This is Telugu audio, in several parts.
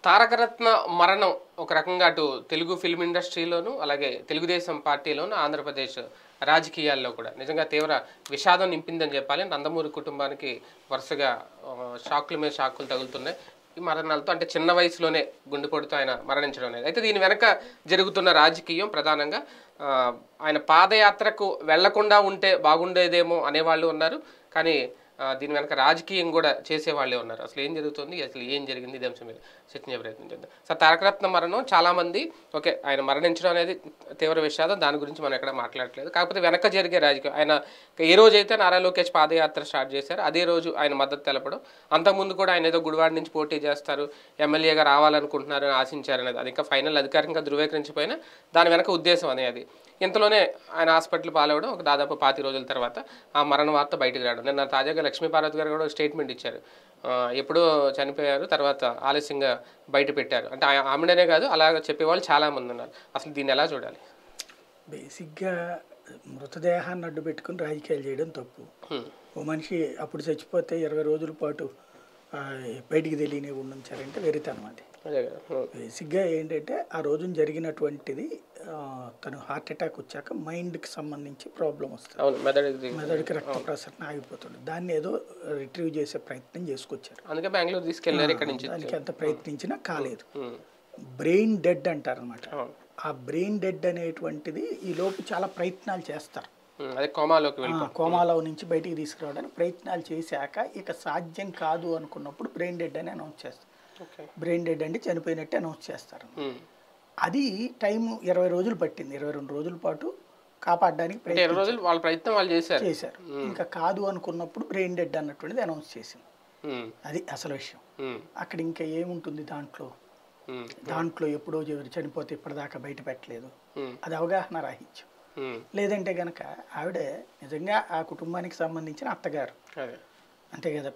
తారకరత్న మరణం ఒక రకంగా అటు తెలుగు ఫిల్మ్ ఇండస్ట్రీలోను అలాగే తెలుగుదేశం పార్టీలోను ఆంధ్రప్రదేశ్ రాజకీయాల్లో కూడా నిజంగా తీవ్ర విషాదం నింపిందని చెప్పాలి. నందమూరి కుటుంబానికి వరుసగా షాకుల మీద షాకులు తగులుతున్నాయి ఈ మరణాలతో. అంటే చిన్న వయసులోనే గుండెపోటుతో ఆయన మరణించడం అనేది. అయితే దీని వెనక జరుగుతున్న రాజకీయం ప్రధానంగా ఆయన పాదయాత్రకు వెళ్లకుండా ఉంటే బాగుండేదేమో అనేవాళ్ళు ఉన్నారు. కానీ దీని వెనక రాజకీయం కూడా చేసేవాళ్ళే ఉన్నారు. అసలు ఏం జరుగుతుంది, అసలు ఏం జరిగింది, ఇది అంశం మీద చర్చించే ప్రయత్నం చేద్దాం. సార్, తారకరత్న మరణం చాలామంది ఓకే ఆయన మరణించడం అనేది తీవ్ర విషాదం, దాని గురించి మనం ఎక్కడ మాట్లాడట్లేదు. కాకపోతే వెనక జరిగే రాజకీయం, ఆయన ఏ రోజైతే నారా లోకేష్ పాదయాత్ర స్టార్ట్ చేశారో అదే రోజు ఆయన మద్దతు తెలపడం, అంతకుముందు కూడా ఆయన ఏదో గుడివాడ నుంచి పోటీ చేస్తారు, ఎమ్మెల్యేగా రావాలనుకుంటున్నారని ఆశించారనేది అది ఇంకా ఫైనల్ అధికారికంగా ధృవీకరించిపోయినా దాని వెనక ఉద్దేశం అనేది. ఇంతలోనే ఆయన హాస్పిటల్ పాలవడం, ఒక దాదాపు 5 రోజుల తర్వాత ఆ మరణ వార్త బయటకు రావడం. నిన్న తాజాగా లక్ష్మీపార్వతి గారు కూడా స్టేట్మెంట్ ఇచ్చారు. ఎప్పుడో చనిపోయారు, తర్వాత ఆలస్యంగా బయట పెట్టారు అంటే ఆమెనే కాదు అలాగ చెప్పేవాళ్ళు చాలామంది ఉన్నారు. అసలు దీన్ని ఎలా చూడాలి? బేసిక్గా మృతదేహాన్ని అడ్డు పెట్టుకుని రాజకీయాలు చేయడం తప్పు. ఓ మనిషి అప్పుడు చచ్చిపోతే 20 రోజుల పాటు బయటికి తెలియని ఉంచారంటే వెరితనం. అది బేసిక్గా ఏంటంటే ఆ రోజున జరిగినటువంటిది తను హార్ట్ అటాక్ వచ్చాక మైండ్కి సంబంధించి ప్రాబ్లం వస్తుంది, మెదడుకి రక్త ప్రసరణ ఆగిపోతుంది. దాన్ని ఏదో రిట్రీవ్ చేసే ప్రయత్నం చేసుకొచ్చారు. అందుకే బెంగళూరు తీసుకెళ్లారు. దానికి ఎంత ప్రయత్నించినా కాలేదు. బ్రెయిన్ డెడ్ అంటారు అనమాట. ఆ బ్రెయిన్ డెడ్ అనేటువంటిది ఈ లోపు చాలా ప్రయత్నాలు చేస్తారు. కోమాలో నుంచి బయటికి తీసుకురావడానికి ప్రయత్నాలు చేశాక ఇక సాధ్యం కాదు అనుకున్నప్పుడు బ్రెయిన్ డెడ్ అని అనౌన్స్ చేస్తారు. బ్రెయిన్ డెడ్ అంటే చనిపోయినట్టు అనౌన్స్ చేస్తారు. అది టైం 20 రోజులు పట్టింది. 22 రోజుల పాటు కాపాడడానికి ప్రయత్నం చేశారు. ఇంకా కాదు అనుకున్నప్పుడు బ్రెయిన్ డెడ్ అన్నటువంటిది అనౌన్స్ చేసింది. అది అసలు విషయం. అక్కడ ఇంకా ఏముంటుంది దాంట్లో ఎప్పుడో చనిపోతే ఇప్పటిదాకా బయట పెట్టలేదు. అది అవగాహన రాహిత్యం. లేదంటే గనక ఆవిడ నిజంగా ఆ కుటుంబానికి సంబంధించిన అత్తగారు, అంతే కదా,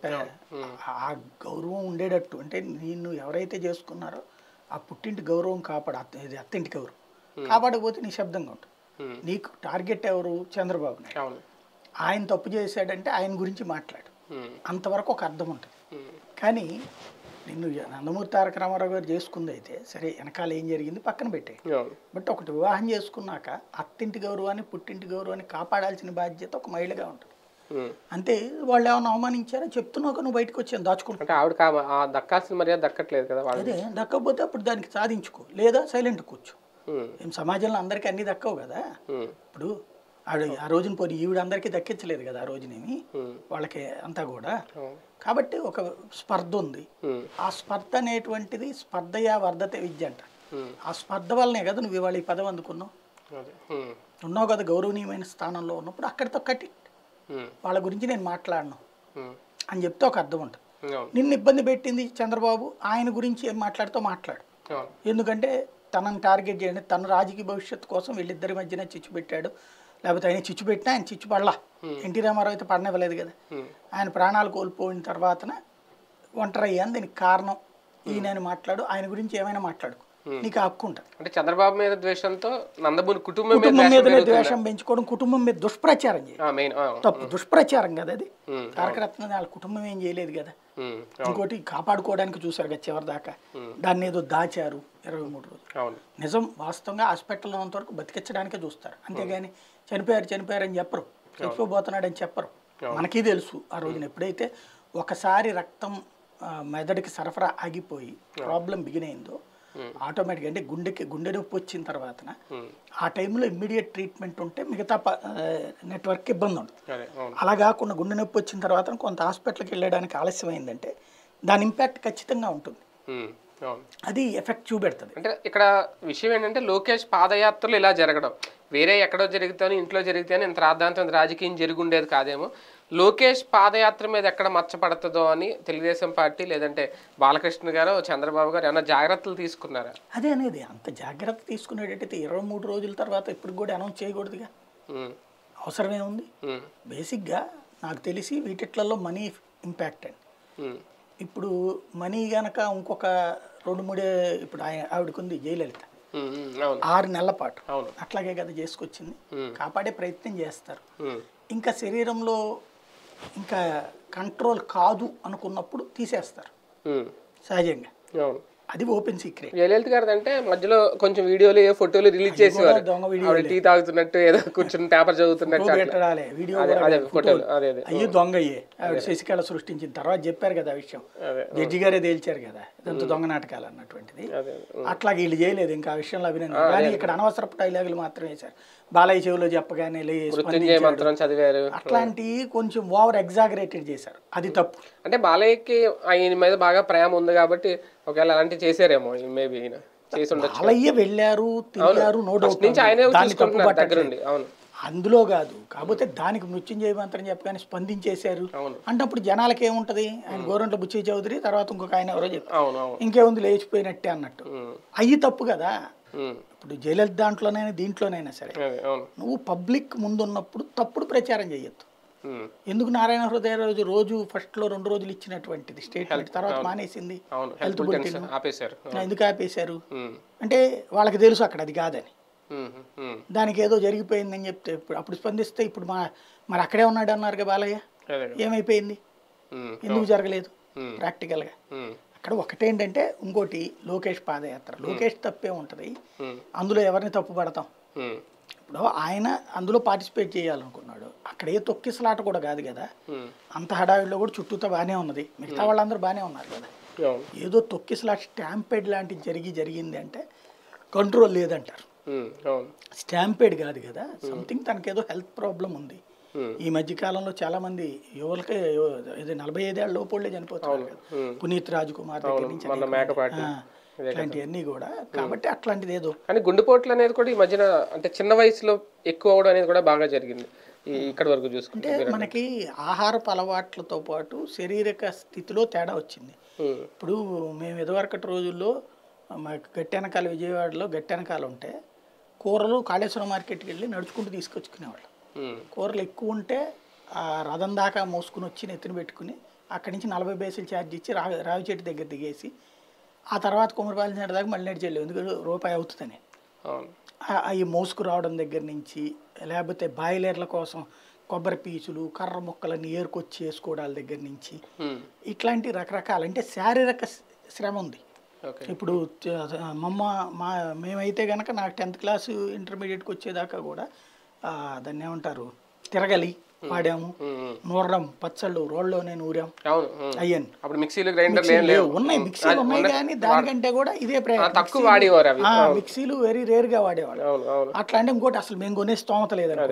ఆ గౌరవం ఉండేటట్టు. అంటే నిన్ను ఎవరైతే చేసుకున్నారో ఆ పుట్టింటి గౌరవం అత్తింటి గౌరవం కాపాడకపోతే నిశ్శబ్దంగా ఉంటుంది. నీకు టార్గెట్ ఎవరు? చంద్రబాబు నాయుడు. ఆయన తప్పు చేశాడంటే ఆయన గురించి మాట్లాడు, అంతవరకు ఒక అర్థం ఉంటుంది. కానీ నిన్ను నందమూరి తారక రామారావు గారు చేసుకుంది అయితే సరే, వెనకాల ఏం జరిగింది పక్కన పెట్టే. బట్ ఒకటి వివాహం చేసుకున్నాక అత్తింటి గౌరవాన్ని పుట్టింటి గౌరవాన్ని కాపాడాల్సిన బాధ్యత ఒక మహిళగా ఉంటుంది. అంటే వాళ్ళు ఏమైనా అవమానించారో చెప్తున్నావు, నువ్వు బయటకు వచ్చాను దాచుకుంటా. దక్కాల్సిన మర్యాద దక్కట్లేదు కదా. అదే దక్కకపోతే అప్పుడు దానికి సాధించుకో, లేదా సైలెంట్ కూర్చో. ఏం సమాజంలో అందరికీ అన్ని దక్కవు కదా. ఇప్పుడు ఆ రోజున పోనీ ఈవిడ అందరికీ దక్కించలేదు కదా ఆ రోజునేమి వాళ్ళకి అంతా కూడా. కాబట్టి ఒక స్పర్ధ ఉంది. ఆ స్పర్ధ అనేటువంటిది స్పర్ధయా వర్ధతే విద్య అంట. ఆ స్పర్ధ వల్లనే కదా నువ్వు ఇవాళ ఈ పదవి అందుకున్నావు. ఉన్నావు కదా గౌరవనీయమైన స్థానంలో ఉన్నప్పుడు అక్కడితో కట్టి వాళ్ళ గురించి నేను మాట్లాడను అని చెప్తే ఒక అర్థం ఉంటుంది. నిన్ను ఇబ్బంది పెట్టింది చంద్రబాబు, ఆయన గురించి ఏం మాట్లాడుతూ మాట్లాడు. ఎందుకంటే తనని టార్గెట్ చేయండి, తన రాజకీయ భవిష్యత్తు కోసం వీళ్ళిద్దరి మధ్యన చిచ్చు పెట్టాడు. లేకపోతే ఆయన చిచ్చు పెట్టినా ఆయన చిచ్చు పడలా. ఎన్టీ రామారావు అయితే పడనివ్వలేదు కదా. ఆయన ప్రాణాలు కోల్పోయిన తర్వాతన ఒంటరి అయ్యాను, దీనికి కారణం ఈయన మాట్లాడు, ఆయన గురించి ఏమైనా మాట్లాడుకో, నీకు హక్కు ఉంటుంది. అంటే చంద్రబాబు మీద ద్వేషంతో నందమూరి కుటుంబం మీద ద్వేషం పెంచుకోవడం, కుటుంబం మీద దుష్ప్రచారం చేయడం తప్పు. దుష్ప్రచారం కదా అది. తారకరత్న వాళ్ళ కుటుంబం ఏం చేయలేదు కదా. ఇంకోటి కాపాడుకోవడానికి చూసారు కదా చివరి దాకా. దాన్ని ఏదో దాచారు 23 రోజులు. నిజం వాస్తవంగా హాస్పిటల్లో ఉన్నంత వరకు బతికించడానికే చూస్తారు, అంతేగాని చనిపోయారని చెప్పరు, చచ్చిపోబోతున్నాడని చెప్పరు. మనకి తెలుసు ఆ రోజున ఎప్పుడైతే ఒకసారి రక్తం మెదడుకి సరఫరా ఆగిపోయి ప్రాబ్లం బిగినైందో ఆటోమేటిక్గా, అంటే గుండె నొప్పి వచ్చిన తర్వాత ఆ టైంలో ఇమ్మీడియట్ ట్రీట్మెంట్ ఉంటే మిగతా నెట్వర్క్ ఇబ్బంది ఉంటుంది. అలా కాకుండా గుండె నొప్పి వచ్చిన తర్వాత కొంత హాస్పిటల్కి వెళ్ళడానికి ఆలస్యమైందంటే దాని ఇంపాక్ట్ ఖచ్చితంగా ఉంటుంది. అది ఎఫెక్ట్ చూపెడుతుంది. అంటే ఇక్కడ విషయం ఏంటంటే లోకేష్ పాదయాత్రలు ఇలా జరగడం, వేరే ఎక్కడో జరుగుతాను ఇంట్లో జరిగితేనే ఇంత రాద్ధాంతం రాజకీయం జరిగుండేది కాదేమో. లోకేష్ పాదయాత్ర మీద ఎక్కడ మచ్చపడుతుందో అని తెలుగుదేశం పార్టీ లేదంటే బాలకృష్ణ గారు చంద్రబాబు గారు ఏమన్నా జాగ్రత్తలు తీసుకున్నారా? అదే అనేది అంత జాగ్రత్త తీసుకునేటట్టయితే 23 రోజుల తర్వాత ఇప్పుడు కూడా అనౌన్స్ చేయకూడదుగా. అవసరమే ఉంది. బేసిక్గా నాకు తెలిసి వీటిట్లలో మనీ ఇంపాక్ట్ అండి. ఇప్పుడు మనీ గనక ఇంకొక 2-3 ఇప్పుడు ఆవిడకు ఉంది జయలలిత 6 నెలల పాటు అట్లాగే కదా చేసుకొచ్చింది. కాపాడే ప్రయత్నం చేస్తారు. ఇంకా శరీరంలో ఇంకా కంట్రోల్ కాదు అనుకున్నప్పుడు తీసేస్తారు సహజంగా. అది ఓపెన్ సీక్రెట్. జయలలిత గారిది అంటే మధ్యలో కొంచెం వీడియోలు ఫోటోలు రిలీజ్ చేసేవారు, దొంగ వీడియో ఆవిడ టీ తాగుతున్నట్టు ఏదో కూర్చుని పేపర్ చదువుతున్నట్టు పెట్టడాలే వీడియో ఫోటోలు. అదే అయ్యి దొంగ అయ్యే ఆవిడ శశికళ సృష్టించిన తర్వాత చెప్పారు కదా ఆ విషయం, జడ్జి గారే తేల్చారు కదా ఇదంతా దొంగ నాటకాలు అన్నటువంటిది. అట్లాగే వీళ్ళు చేయలేదు ఇంకా ఆ విషయంలో అభినందన. కానీ ఇక్కడ అనవసరపు డైలాగులు మాత్రం వేశారు. బాలయ్య చెవిలో చెప్పగానే చదివారు, అట్లాంటివి కొంచెం ఓవర్ ఎగ్జాగరేటెడ్ చేశారు, అది తప్పు. అంటే బాలయ్యకి ఆయన మీద బాగా ప్రేమ ఉంది కాబట్టి ఒకవేళ అలాంటివి చేశారేమో మేబీ చేసి ఉండొచ్చు. బాలయ్య వెళ్ళారు తిరిగారు, నో డౌట్, అందులో కాదు. కాకపోతే దానికి మృత్యుంజయ మంత్రం చెప్పగానే స్పందించేశారు అంటే అప్పుడు జనాలకి ఏముంటది, ఆయన గోరంట్ల బుచ్చి చౌదరి తర్వాత ఇంకొక ఆయన ఎవరో చెప్పారు, ఇంకేముంది లేచిపోయినట్టే అన్నట్టు. అయ్యి తప్పు కదా. ఇప్పుడు జయలలిత దాంట్లోనైనా దీంట్లోనైనా సరే నువ్వు పబ్లిక్ ముందున్నప్పుడు తప్పుడు ప్రచారం చేయొద్దు. ఎందుకు నారాయణ హృదయ రోజు ఫస్ట్ లో 2 రోజులు ఇచ్చినటువంటిది స్టేట్మెంట్ తర్వాత మానేసింది, హెల్త్ బులెటిన్ ఎందుకు ఆపేశారు అంటే వాళ్ళకి తెలుసు అక్కడ అది కాదని, దానికి ఏదో జరిగిపోయిందని చెప్తే అప్పుడు స్పందిస్తే ఇప్పుడు మరి అక్కడే ఉన్నాడు అన్నారు కదా బాలయ్య, ఏమైపోయింది, ఎందుకు జరగలేదు ప్రాక్టికల్గా. అక్కడ ఒకటేంటంటే ఇంకోటి లోకేష్ పాదయాత్ర, లోకేష్ తప్పే ఉంటుంది అందులో, ఎవరిని తప్పు పడతాం. ఇప్పుడు ఆయన అందులో పార్టిసిపేట్ చేయాలనుకున్నాడు, అక్కడ ఏ తొక్కిసలాట కూడా కాదు కదా, అంత హడావిడిలో కూడా చుట్టూతో బాగానే ఉన్నది, మిగతా వాళ్ళందరూ బాగానే ఉన్నారు కదా. ఏదో తొక్కిసలాట స్టాంపేడ్ లాంటిది జరిగింది అంటే కంట్రోల్ లేదంటారు. స్టాంపేడ్ కాదు కదా, సంథింగ్ తనకేదో హెల్త్ ప్రాబ్లం ఉంది. ఈ మధ్య కాలంలో చాలా మంది యువలకే 45 ఏళ్ళ లోపలే చనిపోతున్నారు కదా, పునీత్ రాజ్ కుమార్ దగ్గర నుంచి ఇట్లాంటివన్నీ కూడా. కాబట్టి అట్లాంటిది ఏదో కానీ గుండెపోట్లు అనేది కూడా ఈ మధ్యన అంటే చిన్న వయసులో ఎక్కువ అవడం అనేది కూడా బాగా జరిగింది ఇక్కడ వరకు చూసుకుంటే. మనకి ఆహారపు అలవాట్లతో పాటు శారీరక స్థితిలో తేడా వచ్చింది. ఇప్పుడు మేము ఇదివరకటి రోజుల్లో గట్టెనకాల విజయవాడలో గట్టెనకాల ఉంటే కూరలు కాళేశ్వరం మార్కెట్కి వెళ్ళి నడుచుకుంటూ తీసుకొచ్చుకునేవాళ్ళు. కూరలు ఎక్కువ ఉంటే ఆ రథం దాకా మోసుకుని వచ్చి నెత్తిన పెట్టుకుని అక్కడి నుంచి 40 పైసలు ఛార్జ్ ఇచ్చి రావి చెట్టు దగ్గర దిగేసి ఆ తర్వాత కుమ్మరిపాలెం చెట్టు దాకా మళ్ళీ నడిచి వెళ్ళి, ఎందుకంటే రూపాయి అవుతుందని. అవి మోసుకు రావడం దగ్గర నుంచి, లేకపోతే బాయిలర్ల కోసం కొబ్బరి పీచులు కర్ర మొక్కలన్నీ ఏరుకొచ్చి వేసుకోవడాల దగ్గర నుంచి ఇట్లాంటి రకరకాల అంటే శారీరక శ్రమ ఉంది. ఇప్పుడు మేమైతే కనుక నాకు 10th క్లాస్ ఇంటర్మీడియట్కి వచ్చేదాకా కూడా దాన్ని ఏమంటారు తిరగలి వాడాము, నూరడం పచ్చళ్ళు రోడ్లోనే నూరాం అయ్యాను. అప్పుడు మిక్సీలు గ్రైండర్లు ఉన్నాయి, మిక్సీలు ఉన్నాయి కానీ దానికంటే కూడా ఇదే తక్కువ వాడేవారు, మిక్సీలు వెరీ రేర్ గా వాడేవాడు. అట్లా అంటే ఇంకోటి అసలు మేము కొనే స్తోమత లేదంటే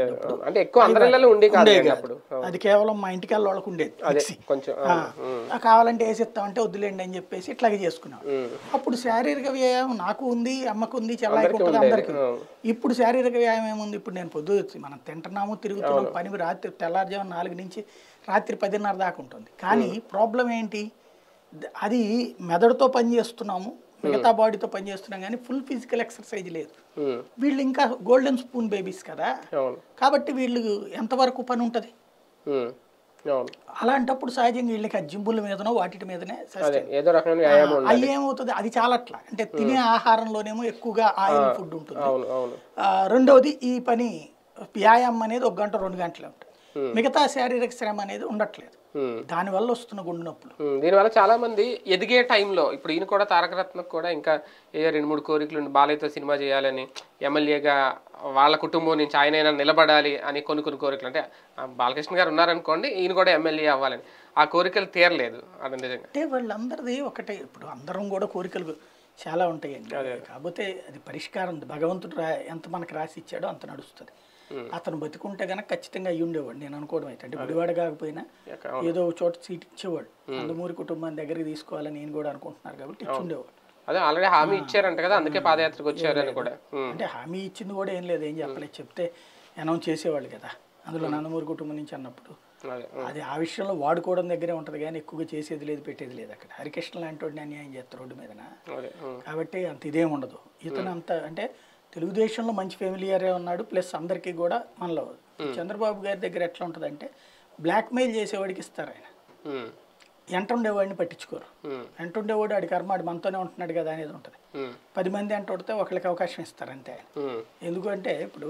అది కేవలం మా ఇంటికి వాళ్ళకి ఉండేది మిక్సీ, కావాలంటే వేసిస్తామంటే వద్దులేండి అని చెప్పేసి ఇట్లాగే చేసుకున్నాం. అప్పుడు శారీరక వ్యాయామం నాకు ఉంది, అమ్మకు ఉంది, చెల్లాయికి ఉంటుంది, అందరికి. ఇప్పుడు శారీరక వ్యాయామం ఏముంది, ఇప్పుడు నేను పొద్దు మనం తింటున్నాము తిరుగుతున్నాము, పని రాత్రి తెల్లారుజాము 4 నుంచి రాత్రి 10:30 దాకా ఉంటుంది. కానీ ప్రాబ్లం ఏంటి, అది మెదడుతో పనిచేస్తున్నాము, మిగతా బాడీతో పనిచేస్తున్నాం కానీ ఫుల్ ఫిజికల్ ఎక్సర్సైజ్ లేదు. వీళ్ళు ఇంకా గోల్డెన్ స్పూన్ బేబీస్ కదా, కాబట్టి వీళ్ళు ఎంతవరకు పని ఉంటుంది. అలాంటప్పుడు సహజంగా వీళ్ళకి జింబుల మీదనో వాటి మీదనే అవి ఏమవుతుంది, అది చాలా అట్లా అంటే తినే ఆహారంలోనేమో ఎక్కువగా ఆయిల్ ఫుడ్ ఉంటుంది. రెండవది ఈ పని వ్యాయామం అనేది 1 గంట 2 గంటలే ఉంటుంది, మిగతా శారీరక శ్రమ అనేది ఉండట్లేదు, దానివల్ల వస్తున్న గుండె నొప్పులు. దీనివల్ల చాలా మంది ఎదిగే టైంలో ఇప్పుడు ఈయన కూడా తారకరత్నకు కూడా ఇంకా 2-3 కోరికలు బాలయ్యతో సినిమా చేయాలని, ఎమ్మెల్యేగా వాళ్ళ కుటుంబం నుంచి ఆయనైనా నిలబడాలి అని కొన్ని కోరికలు. అంటే బాలకృష్ణ గారు ఉన్నారనుకోండి, ఈయన కూడా ఎమ్మెల్యే అవ్వాలని, ఆ కోరికలు తీరలేదు. అది నిజంగా అంటే వాళ్ళందరిది ఒకటే. ఇప్పుడు అందరం కూడా కోరికలు చాలా ఉంటాయండి, కాకపోతే అది పరిష్కారం భగవంతుడు ఎంత మనకు రాసి ఇచ్చాడో అంత నడుస్తుంది. అతను బతికుంటే కనుక ఖచ్చితంగా అయ్యి ఉండేవాడు నేను అనుకోవడం అయితే. అంటే గుడివాడ కాకపోయినా ఏదో చోట సీట్ ఇచ్చేవాడు, నందమూరి కుటుంబాన్ని దగ్గరికి తీసుకోవాలని నేను కూడా అనుకుంటున్నారు కాబట్టి ఇచ్చి ఉండేవాడు. అదే ఆల్రెడీ హామీ ఇచ్చారంట కదా, అందుకే పాదయాత్రకు వచ్చారని కూడా. అంటే హామీ ఇచ్చింది కూడా ఏం లేదు, ఏం చెప్పలేదు, చెప్తే అనౌన్స్ చేసేవాళ్ళు కదా అందులో నందమూరి కుటుంబం నుంచి అన్నప్పుడు. అది ఆ విషయంలో వాడుకోవడం దగ్గరే ఉంటుంది కానీ ఎక్కువగా చేసేది లేదు, పెట్టేది లేదు. అక్కడ హరికృష్ణ లాంటి వాడిని అన్యాయం చేస్తారు రోడ్డు మీదన, కాబట్టి అంత ఇదేం ఉండదు. ఇతను అంత అంటే తెలుగుదేశంలో మంచి ఫెమిలియరే ఉన్నాడు, ప్లస్ అందరికీ కూడా మనలో. చంద్రబాబు గారి దగ్గర ఎట్లా ఉంటుందంటే బ్లాక్మెయిల్ చేసేవాడికి ఇస్తారు, ఆయన ఎంటుండేవాడిని పట్టించుకోరు. ఎంటుండేవాడు ఆడి కర్మాడు మనతోనే ఉంటున్నాడు కదా అనేది ఉంటుంది. 10 మంది ఎంటుండితే ఒకరికి అవకాశం ఇస్తారు అంతే ఆయన. ఎందుకంటే ఇప్పుడు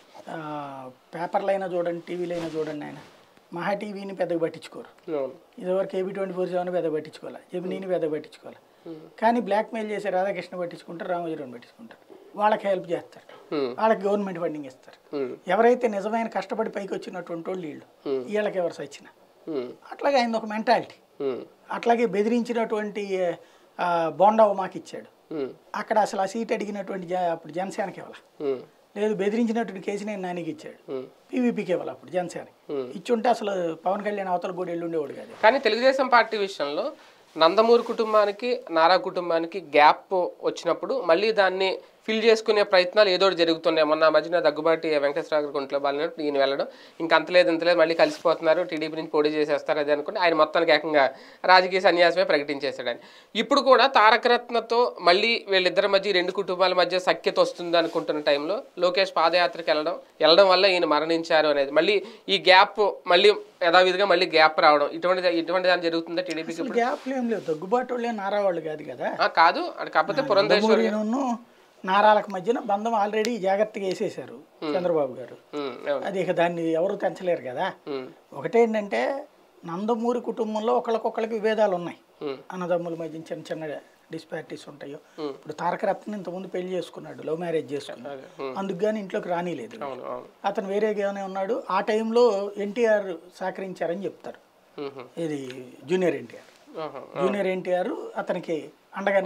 పేపర్లు అయినా చూడండి, టీవీలో అయినా చూడండి, ఆయన మహా టీవీని పెద్దగా పట్టించుకోరు, ఇదివరకు AB 24/7 పెద్దగా పట్టించుకోవాలి, జెమినీని పెద్దగా పట్టించుకోవాలి. కానీ బ్లాక్మెయిల్ చేసే రాధాకృష్ణ పట్టించుకుంటారు, రామోజీరావుని పట్టించుకుంటారు, వాళ్ళకి హెల్ప్ చేస్తారు, వాళ్ళకి గవర్నమెంట్ ఫండింగ్ ఇస్తారు. ఎవరైతే నిజమైన కష్టపడి పైకి వచ్చినటువంటి వాళ్ళు వీళ్ళకి ఎవరు సచ్చిన. అట్లాగే ఆయన ఒక మెంటాలిటీ. అట్లాగే బెదిరించినటువంటి బోండావు మాకు ఇచ్చాడు, అక్కడ అసలు ఆ సీట్ అడిగినటువంటి అప్పుడు జనసేనకి ఇవ్వాల, లేదు బెదిరించినటువంటి కేసీనేని నానికి ఇచ్చాడు, పీవీపీకి ఇవ్వాలి అప్పుడు జనసేన ఇచ్చుంటే అసలు పవన్ కళ్యాణ్ అవతల కూడా వెళ్ళుండేవాడు కాదు. కానీ తెలుగుదేశం పార్టీ విషయంలో నందమూరి కుటుంబానికి నారా కుటుంబానికి గ్యాప్ వచ్చినప్పుడు మళ్ళీ దాన్ని ఫిల్ చేసుకునే ప్రయత్నాలు ఏదో జరుగుతున్నాయి. మొన్న మధ్యన దగ్గుబాటి వెంకటేశ్వర గారి కొంట్లో బాలినట్టు ఈయన వెళ్ళడం, ఇంకా అంతలేదు ఇంతలేదు మళ్ళీ కలిసిపోతున్నారు, టీడీపీ నుంచి పోటీ చేసేస్తారు అది అనుకుంటే ఆయన మొత్తానికి ఏకంగా రాజకీయ సన్యాసమే ప్రకటించేశాడు ఆయన. ఇప్పుడు కూడా తారకరత్నతో మళ్ళీ వీళ్ళిద్దరి మధ్య రెండు కుటుంబాల మధ్య సఖ్యత వస్తుంది అనుకుంటున్న టైంలో లోకేష్ పాదయాత్రకు వెళ్ళడం వల్ల ఈయన మరణించారు అనేది మళ్ళీ ఈ గ్యాప్ మళ్ళీ యథావిధిగా మళ్ళీ గ్యాప్ రావడం ఇటువంటి దాని జరుగుతుందా టీడీపీకి? గ్యాప్ ఏం లేదు, దగ్గుబాటు వాళ్ళే నారా వాళ్ళు కాదు కదా. కాదు కాకపోతే పురంధేశ్వరి నారాలకు మధ్యన బంధం ఆల్రెడీ జాగ్రత్తగా వేసేసారు చంద్రబాబు గారు. అది ఇక దాన్ని ఎవరు తెంచలేరు కదా. ఒకటేంటంటే నందమూరి కుటుంబంలో ఒకళ్ళకొకళ్ళకి విభేదాలు ఉన్నాయి, అన్నదమ్ముల మధ్య చిన్న చిన్న డిస్పారిటీస్ ఉంటాయో. ఇప్పుడు తారకరత్న ఇంతకుముందు పెళ్లి చేసుకున్నాడు, లవ్ మ్యారేజ్ చేసుకున్నాడు, అందుకు కానీ ఇంట్లోకి రానిలేదు, అతను వేరేగానే ఉన్నాడు. ఆ టైంలో ఎన్టీఆర్ సహకరించారని చెప్తారు, ఇది జూనియర్ ఎన్టీఆర్ అతనికి అండగా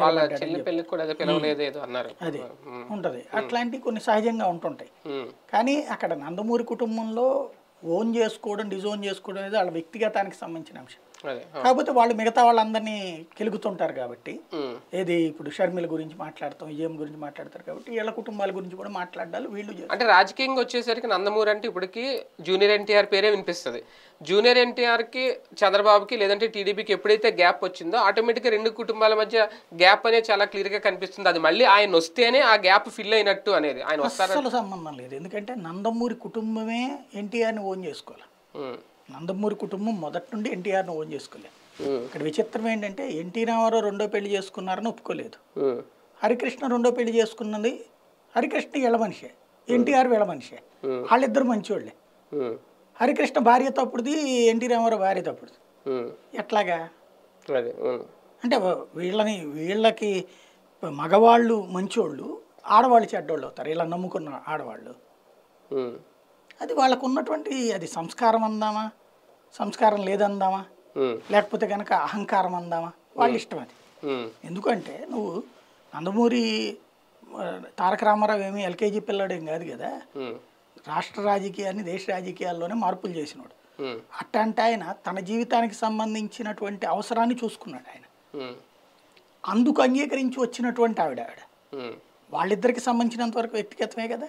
అది ఉంటది. అట్లాంటి కొన్ని సహజంగా ఉంటుంటాయి. కానీ అక్కడ నందమూరి కుటుంబంలో ఓన్ చేసుకోవడం డిజోన్ చేసుకోవడం అనేది వాళ్ళ వ్యక్తిగతానికి సంబంధించిన అంశం. కాకపోతే వాళ్ళు మిగతా వాళ్ళందరినీ కెలుగుతుంటారు కాబట్టి, ఏది ఇప్పుడు షర్మిల గురించి మాట్లాడతాం, విజయం గురించి మాట్లాడతారు కాబట్టి వీళ్ళ కుటుంబాల గురించి కూడా మాట్లాడాలి వీళ్ళు. అంటే రాజకీయంగా వచ్చేసరికి నందమూరి అంటే ఇప్పటికి జూనియర్ ఎన్టీఆర్ పేరే వినిపిస్తుంది. జూనియర్ ఎన్టీఆర్కి చంద్రబాబుకి లేదంటే టీడీపీకి ఎప్పుడైతే గ్యాప్ వచ్చిందో ఆటోమేటిక్గా రెండు కుటుంబాల మధ్య గ్యాప్ అనేది చాలా క్లియర్గా కనిపిస్తుంది. అది మళ్ళీ ఆయన వస్తేనే ఆ గ్యాప్ ఫిల్ అయినట్టు అనేది. ఆయన అసలు సంబంధం లేదు, ఎందుకంటే నందమూరి కుటుంబమే ఎన్టీఆర్ని ఓన్ చేసుకోవాలి. నందమూరి కుటుంబం మొదటి నుండి ఎన్టీఆర్ని ఓన్ చేసుకోలేదు. ఇక్కడ విచిత్రం ఏంటంటే ఎన్టీ రామారావు రెండో పెళ్లి చేసుకున్నారని ఒప్పుకోలేదు, హరికృష్ణ రెండో పెళ్లి చేసుకున్నది, హరికృష్ణ వీళ్ళ మనిషే, ఎన్టీఆర్ వీళ్ళ మనిషే, వాళ్ళిద్దరు మంచివాళ్ళే. హరికృష్ణ భార్య తప్పుడుది, ఎన్టీ రామారావు భార్య తప్పుడుది. ఎట్లాగా అంటే వీళ్ళకి మగవాళ్ళు మంచోళ్ళు, ఆడవాళ్ళు చెడ్డోళ్ళు అవుతారు ఇలా నమ్ముకున్న ఆడవాళ్ళు. అది వాళ్ళకు ఉన్నటువంటి అది సంస్కారం అందామా, సంస్కారం లేదందామా, లేకపోతే కనుక అహంకారం అందామా, వాళ్ళ ఇష్టం అది. ఎందుకంటే నువ్వు నందమూరి తారక రామారావు ఏమీ ఎల్కేజీ పిల్లాడేం కాదు కదా, రాష్ట్ర రాజకీయాన్ని దేశ రాజకీయాల్లోనే మార్పులు చేసినాడు. అట్టంటే ఆయన తన జీవితానికి సంబంధించినటువంటి అవసరాన్ని చూసుకున్నాడు ఆయన, అందుకు అంగీకరించి వచ్చినటువంటి ఆవిడ వాళ్ళిద్దరికి సంబంధించినంత వరకు వ్యక్తిగతమే కదా.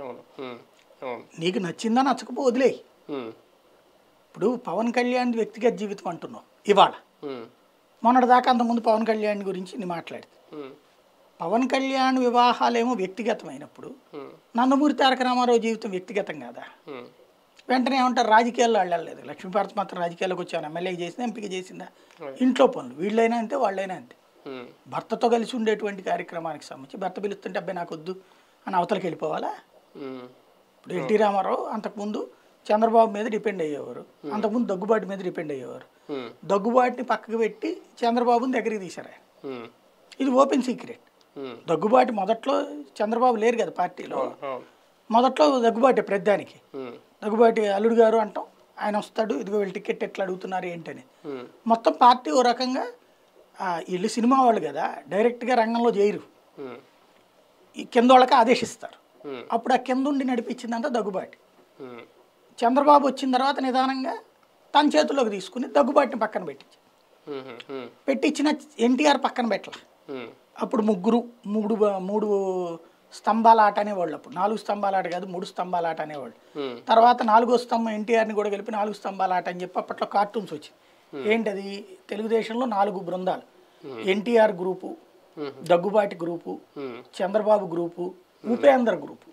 నీకు నచ్చిందా నచ్చకపో వదిలేయి. ఇప్పుడు పవన్ కళ్యాణ్ వ్యక్తిగత జీవితం అంటున్నావు ఇవాళ, మొన్నటిదాకా అంతకుముందు పవన్ కళ్యాణ్ గురించి నీ మాట్లాడితే, పవన్ కళ్యాణ్ వివాహాలేమో వ్యక్తిగతమైనప్పుడు నందమూరి తారక రామారావు జీవితం వ్యక్తిగతం కదా. వెంటనే ఏమంటారు రాజకీయాల్లో వెళ్ళలేదు, లక్ష్మీపార్వతి మాత్రం రాజకీయాల్లోకి వచ్చాను, ఎమ్మెల్యే చేసిందా ఎంపీకి చేసిందా, ఇంట్లో పనులు వీళ్ళైనా అంతే వాళ్ళైనా అంతే. భర్తతో కలిసి ఉండేటువంటి కార్యక్రమానికి సంబంధించి భర్త పిలుస్తుంటే అబ్బాయి నాకు వద్దు అని అవతలకి వెళ్ళిపోవాలా. ఇప్పుడు ఎన్టీ రామారావు అంతకుముందు చంద్రబాబు మీద డిపెండ్ అయ్యేవారు, అంతకుముందు దగ్గుబాటి మీద డిపెండ్ అయ్యేవారు. దగ్గుబాటిని పక్కకు పెట్టి చంద్రబాబుని దగ్గరికి తీశారు ఆయన. ఇది ఓపెన్ సీక్రెట్. దగ్గుబాటి మొదట్లో చంద్రబాబు లేరు కదా పార్టీలో, మొదట్లో దగ్గుబాటి ప్రతిదానికి దగ్గుబాటి అల్లుడు గారు అంటాం, ఆయన వస్తాడు, ఇదిగో వీళ్ళు టికెట్ ఎట్లా అడుగుతున్నారు ఏంటని. మొత్తం పార్టీ ఓ రకంగా వీళ్ళు సినిమా వాళ్ళు కదా డైరెక్ట్గా రంగంలో చేయరు, ఈ కింద వాళ్ళకి ఆదేశిస్తారు. అప్పుడు ఆ కింద ఉండి నడిపించిందంతా దగ్గుబాటి. చంద్రబాబు వచ్చిన తర్వాత నిదానంగా తన చేతుల్లోకి తీసుకుని దగ్గుబాటిని పక్కన పెట్టించిన ఎన్టీఆర్ పక్కన పెట్టాల. అప్పుడు మూడు స్తంభాల ఆట అనేవాళ్ళు, అప్పుడు 4 స్తంభాల ఆట కాదు 3 స్తంభాల ఆట అనేవాళ్ళు. తర్వాత 4వ స్తంభం ఎన్టీఆర్ని కూడా కలిపి 4 స్తంభాల ఆట అని చెప్పి అప్పట్లో కార్టూన్స్ వచ్చింది. ఏంటది, తెలుగుదేశంలో 4 బృందాలు, NTR group, Daggubati group, Chandrababu group, Upendra group.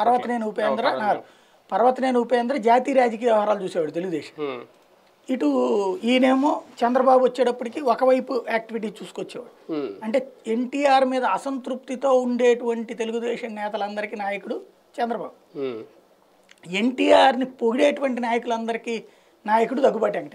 Parvathaneni Upendra జాతీయ రాజకీయ వ్యవహారాలు చూసేవాడు తెలుగుదేశం. ఇటు ఈయనేమో చంద్రబాబు వచ్చేటప్పటికి ఒకవైపు యాక్టివిటీ చూసుకొచ్చేవాడు. అంటే ఎన్టీఆర్ మీద అసంతృప్తితో ఉండేటువంటి తెలుగుదేశం నేతలందరికీ నాయకుడు చంద్రబాబు, ఎన్టీఆర్ని పొగిడేటువంటి నాయకులందరికీ నాయకుడు దగ్గుబాటి వెంకటేశ్వరరావు.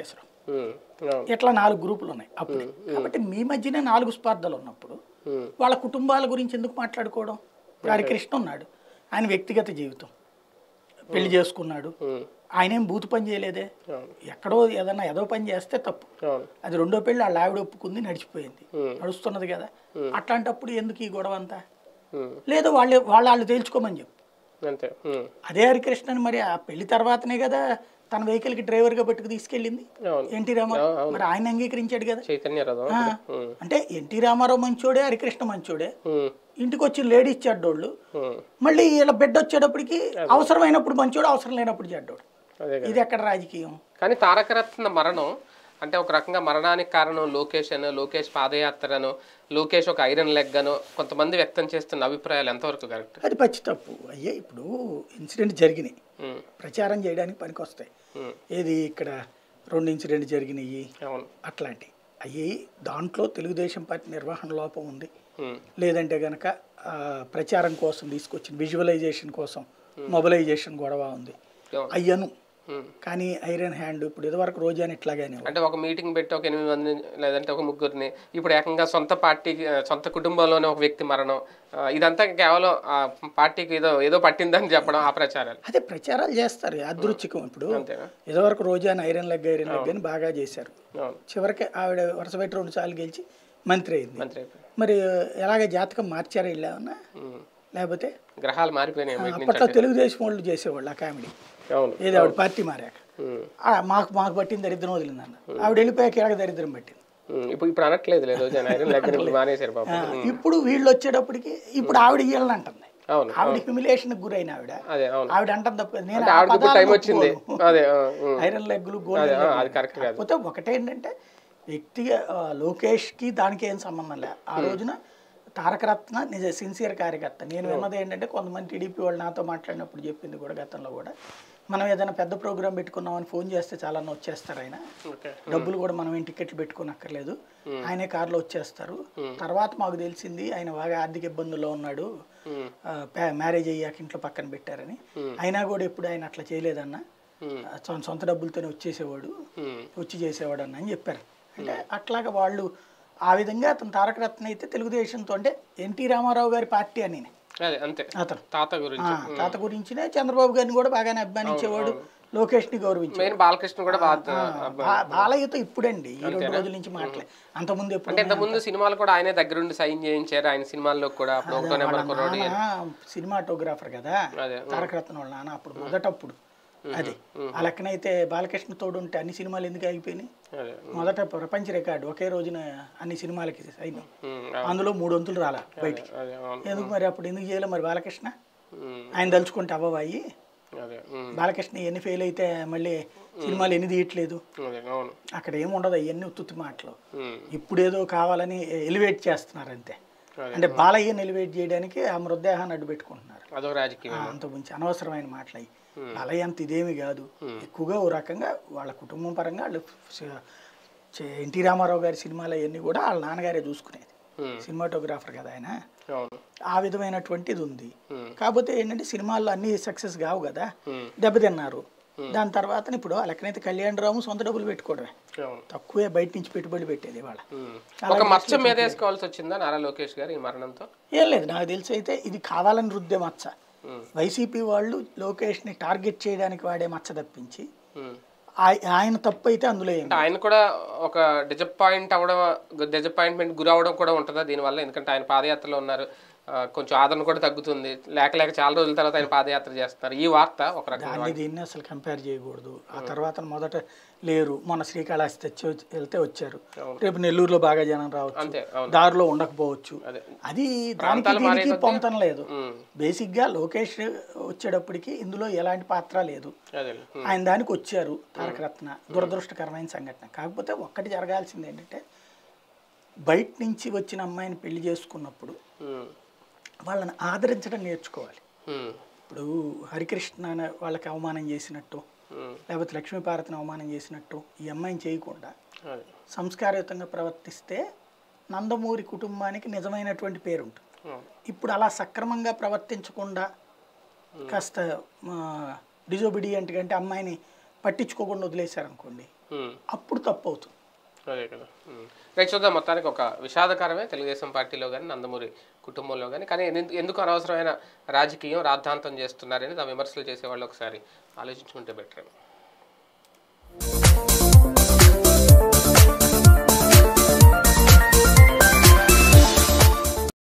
ఇట్లా 4 గ్రూపులు ఉన్నాయి అప్పుడు. కాబట్టి మీ మధ్యనే 4 స్పర్ధలు ఉన్నప్పుడు వాళ్ళ కుటుంబాల గురించి ఎందుకు మాట్లాడుకోవడం? హరికృష్ణ ఉన్నాడు, ఆయన వ్యక్తిగత జీవితం, పెళ్లి చేసుకున్నాడు, ఆయన ఏం బూతు పని చేయలేదే, ఎక్కడో ఏదన్నా ఏదో పని చేస్తే తప్పు, అది రెండో పెళ్లి వాళ్ళ ఆవిడ ఒప్పుకుంది, నడిచిపోయింది, నడుస్తున్నది కదా. అట్లాంటప్పుడు ఎందుకు ఈ గొడవ అంతా? లేదు వాళ్ళు తేల్చుకోమని చెప్పు. అదే హరికృష్ణని మరి ఆ పెళ్లి తర్వాతనే కదా తన వెహికల్కి డ్రైవర్గా పెట్టుకు తీసుకెళ్ళింది ఎన్టీ రామారావు, మరి ఆయన అంగీకరించాడు కదా. అంటే ఎన్టీ రామారావు మంచోడే, హరికృష్ణ మంచోడే, ఇంటికి వచ్చి లేడీస్ చెడ్డోళ్ళు, మళ్ళీ వీళ్ళ బిడ్డ వచ్చేటప్పటికి అవసరమైనప్పుడు మంచోడు, అవసరం లేనప్పుడు చెడ్డోడు. ఇది ఎక్కడ రాజకీయం? కానీ తారకరత్న మరణం అంటే ఒక రకంగా మరణానికి కారణం లోకేష్ పాదయాత్రను, లోకేష్ ఒక ఐరన్ లెగ్ అను కొంతమంది వ్యక్తం చేస్తున్న అభిప్రాయాలు ఎంతవరకు కరెక్ట్? అది పచ్చి తప్పు. అయ్యే ఇప్పుడు ఇన్సిడెంట్ జరిగినాయి, ప్రచారం చేయడానికి పనికి వస్తాయి. ఏది ఇక్కడ 2 ఇన్సిడెంట్ జరిగినాయి అట్లాంటివి అయ్యి, దాంట్లో తెలుగుదేశం పార్టీ నిర్వహణ లోపం ఉంది, లేదంటే గనక ప్రచారం కోసం తీసుకొచ్చిన విజువలైజేషన్ కోసం మొబిలైజేషన్ గొడవ ఉంది అయ్యను. కానీ ఐరన్ హ్యాండ్ ఇప్పుడు ఇదివరకు రోజాని ఇట్లాగానే అంటే ఒక మీటింగ్ పెట్టి ఒక 8 మందిని లేదంటే ఒక 3గురిని, ఇప్పుడు ఏకంగా సొంత పార్టీకి సొంత కుటుంబంలోనే ఒక వ్యక్తి మరణం, ఇదంతా కేవలం పార్టీకి ఏదో పట్టిందని చెప్పడం, ఆ ప్రచారాలు అదే ప్రచారాలు చేస్తారు అదృచ్ఛికం. ఇప్పుడు ఇదివరకు రోజాని ఐరన్ లెగ్ అని బాగా చేశారు, చివరికి ఆవిడ వరుస పెట్టి 2 సార్లు గెలిచి మంత్రి అయింది. మరి ఎలాగ జాతకం మార్చారా ఇల్లేమన్నా, లేకపోతే గ్రహాలు మారిపోయినాయి? అప్పట్లో తెలుగుదేశం వాళ్ళు చేసేవాళ్ళు ఆ కామెడీ, ఏది ఆవిడ పార్టీ మారాక మాకు పట్టిన దరిద్రం వదిలిందన్న, ఆవిడ వెళ్ళిపోయాక ఎలాగ దరిద్రం పట్టింది. ఇప్పుడు అనట్లేదు, ఇప్పుడు వీళ్ళు వచ్చేటప్పటికి ఇప్పుడు ఆవిడ వీళ్ళని అంటుంది, ఆవిడ హ్యూమిలేషన్ గురైన ఆవిడ అంటుంది తప్ప నేను ఐరన్ లెగ్గులు కాకపోతే ఒకటేంటంటే వ్యక్తిగా లోకేష్కి దానికి ఏం సంబంధం లేదు. ఆ రోజున తారకరత్న సిన్సియర్ కార్యకర్త. నేను విన్నది ఏంటంటే కొంతమంది టీడీపీ వాళ్ళు నాతో మాట్లాడినప్పుడు చెప్పింది కూడా, గతంలో కూడా మనం ఏదైనా పెద్ద ప్రోగ్రామ్ పెట్టుకున్నామని ఫోన్ చేస్తే చాలా వచ్చేస్తారు ఆయన, డబ్బులు కూడా మనం ఏం టికెట్లు పెట్టుకోనక్కర్లేదు, ఆయనే కారులో వచ్చేస్తారు. తర్వాత మాకు తెలిసింది ఆయన బాగా ఆర్థిక ఇబ్బందుల్లో ఉన్నాడు, మ్యారేజ్ అయ్యాక ఇంట్లో పక్కన పెట్టారని, అయినా కూడా ఎప్పుడు ఆయన అట్లా చేయలేదన్న, సొంత డబ్బులతోనే వచ్చి చేసేవాడు అన్న అని చెప్పారు. అంటే అట్లాగా వాళ్ళు ఆ విధంగా అతను తారకరత్న అయితే తెలుగుదేశంతో, అంటే ఎన్టీ రామారావు గారి పార్టీ అని అతను తాత గురించినే చంద్రబాబు గారిని కూడా బాగానే అభిమానించేవాడు, లోకేష్ ని గౌరవించేవాడు, బాలకృష్ణ కూడా బాలయ్యతో ఇప్పుడండి ఈ 2 రోజుల నుంచి మాట్లాడే, అంతకుముందు సినిమాలు కూడా ఆయనే దగ్గరుండి సైన్ చేయించారు, ఆయన సినిమాల్లో కూడా సినిమాటోగ్రాఫర్ కదా తారకరత్న వాళ్ళ నాన్న, అప్పుడు మొదటప్పుడు అది ఆ లెక్కనైతే బాలకృష్ణ తోడు ఉంటే అన్ని సినిమాలు ఎందుకు ఆగిపోయినాయి? మొదట ప్రపంచ రికార్డు ఒకే రోజున అన్ని సినిమాలకి సైన్, అందులో 3 వంతులు రాలా బయటికి, ఎందుకు మరి అప్పుడు ఎందుకు చేయలే మరి బాలకృష్ణ? ఆయన తలుచుకుంటే అవ్వవాయి, బాలకృష్ణ ఎన్ని ఫెయిల్ అయితే మళ్ళీ సినిమాలు ఎన్ని తీయట్లేదు, అక్కడ ఏముండదు, అవన్నీ ఉత్తుత్తి మాటలు. ఇప్పుడు ఏదో కావాలని ఎలివేట్ చేస్తున్నారు అంతే, అంటే బాలయ్యని ఎలివేట్ చేయడానికి ఆ మృతదేహాన్ని అడ్డు పెట్టుకుంటున్నారు, అంత ముంచి అనవసరమైన మాటలు అయ్యి. బాలయ్య అంత ఇదేమి కాదు, ఎక్కువగా ఓ రకంగా వాళ్ళ కుటుంబం పరంగా వాళ్ళు ఎన్టీ రామారావు గారి సినిమాలు అవన్నీ కూడా వాళ్ళ నాన్నగారే చూసుకునేది, సినిమాటోగ్రాఫర్ కదా ఆయన, ఆ విధమైనటువంటిది ఉంది. కాకపోతే ఏంటంటే సినిమాల్లో అన్ని సక్సెస్ కావు కదా, దెబ్బతిన్నారు. దాని తర్వాత ఇప్పుడు ఆ లెక్కనైతే కళ్యాణ్ రాము సొంత డబ్బులు పెట్టుకోవడమే, తక్కువే బయట నుంచి పెట్టుబడి పెట్టేది. వాళ్ళ ఏం లేదు, నాకు తెలిసి అయితే ఇది కావాలని రుద్దే మచ్చ, వైసీపీ వాళ్ళు లోకేష్ని టార్గెట్ చేయడానికి వాడే మచ్చ తప్పించి ఆయన తప్పు అయితే అందులో ఆయన కూడా ఒక డిసప్పాయింట్మెంట్ గురవడం కూడా ఉంటుందా దీనివల్ల? ఎందుకంటే ఆయన పాదయాత్రలో ఉన్నారు, కొంచెం ఆదరణ కూడా తగ్గుతుంది, లేక చాలా రోజుల తర్వాత ఆయన పాదయాత్ర చేస్తున్నారు, ఈ వార్త ఒక రకంగా దీన్ని అసలు కంపేర్ చేయకూడదు. ఆ తర్వాత మొదట లేరు, మొన్న శ్రీకాళహస్తి వెళ్తే వచ్చారు, రేపు నెల్లూరులో బాగా జనం రావచ్చు, దారిలో ఉండకపోవచ్చు, అది దానికి పొంతం లేదు. బేసిక్ గా లోకేష్ వచ్చేటప్పటికి ఇందులో ఎలాంటి పాత్ర లేదు, ఆయన దానికి వచ్చారు తారకరత్న, దురదృష్టకరమైన సంఘటన. కాకపోతే ఒక్కటి జరగాల్సింది ఏంటంటే బయట నుంచి వచ్చిన అమ్మాయిని పెళ్లి చేసుకున్నప్పుడు వాళ్ళని ఆదరించడం నేర్చుకోవాలి. ఇప్పుడు హరికృష్ణ వాళ్ళకి అవమానం చేసినట్టు, లేకపోతే లక్ష్మీపార్వతిని అవమానం చేసినట్టు ఈ అమ్మాయిని చేయకుండా సంస్కారయుతంగా ప్రవర్తిస్తే నందమూరి కుటుంబానికి నిజమైనటువంటి పేరు ఉంటుంది. ఇప్పుడు అలా సక్రమంగా ప్రవర్తించకుండా కాస్త డిజోబిడియంట్ అంటే అమ్మాయిని పట్టించుకోకుండా వదిలేశారనుకోండి అప్పుడు తప్పు అవుతుంది. అదే కదా. రైట్, చూద్దాం. మొత్తానికి ఒక విషాదకరమే తెలుగుదేశం పార్టీలో కానీ నందమూరి కుటుంబంలో కానీ ఎందుకు అనవసరమైన రాజకీయం రాద్ధాంతం చేస్తున్నారని ఆ విమర్శలు చేసేవాళ్ళు ఒకసారి ఆలోచించుకుంటే బెటర్.